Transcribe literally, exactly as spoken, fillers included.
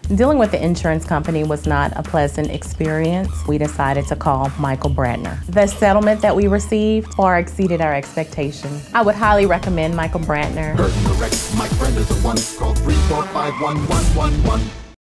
Dealing with the insurance company was not a pleasant experience. We decided to call Michael Brandner. The settlement that we received far exceeded our expectations. I would highly recommend Michael Brandner. Mike Brandner's the one. Call three four five one one one one.